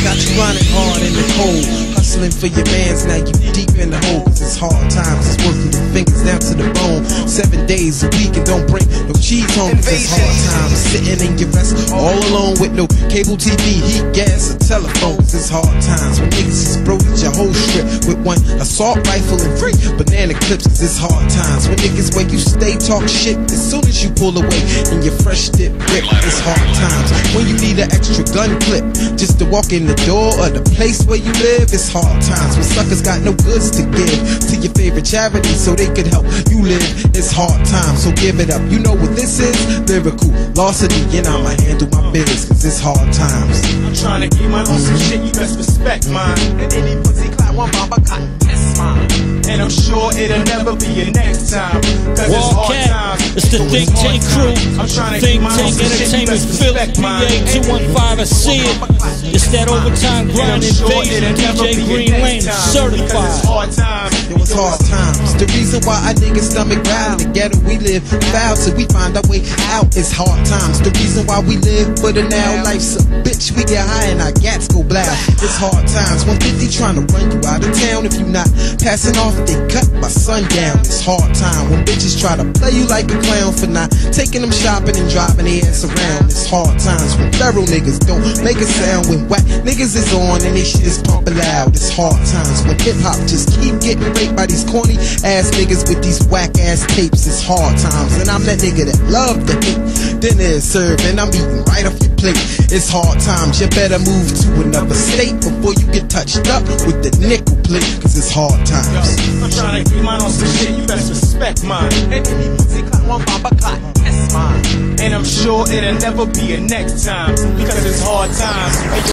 got you grinding hard in the cold, hustling for your mans, now you deep in the hole. Cause it's hard times, it's working your fingers down to the bone. 7 days a week and don't bring no cheese home. Cause it's hard times, sitting in your vest all alone with no cable TV, heat, gas, or telephone. Cause it's hard times when niggas is broke your whole strip with one assault rifle and 3 banana clips. Cause it's hard times when niggas where you stay talk shit as soon as you pull away in your fresh dip whip. It's hard times when you need an extra gun clip just to walk in the door of the place where you live. It's hard times when suckers got no goods to give to your favorite charity so they could help you live. It's hard times, so give it up. You know what this is? Lyrical velocity, and I'ma handle my business cause it's hard times. I'm trying to keep mine on some shit, you best respect mine. And any pussy clap one bomb, I got test mine. And I'm sure it'll never be your next time. Cause it's hard times. It's the Think Tank crew. I'm trying to Think keep mine on Tank some shit, you Entertainment best Philly, respect PA mine. 215, I see it. It's that overtime grind invasion. DJ Green Lane certified. It's hard times. It was hard times. The reason why I niggas stomach ground in the ghetto we live foul till we find our way out. It's hard times. The reason why we live for the now. Life's a bitch. We get high and our gats go black. It's hard times. 150 trying to run you out of town. If you not passing off, they cut by sundown. It's hard time when bitches try to play you like a clown for not taking them shopping and driving their ass around. It's hard times when thorough niggas don't make a sound. When whack niggas is on and they shit is pumping loud. It's hard times when hip hop just keep getting raped by these corny ass niggas with these whack ass tapes. It's hard times and I'm that nigga that love to hate. Dinner is served and I'm eating right off your plate. It's hard times, you better move to another state before you get touched up with the nickel plate. Cause it's hard times. I'm trying to keep mine on some shit, you best respect mine. And any pussy clap one bomb, I got test mine. And I'm sure it'll never be a next time because it's hard times.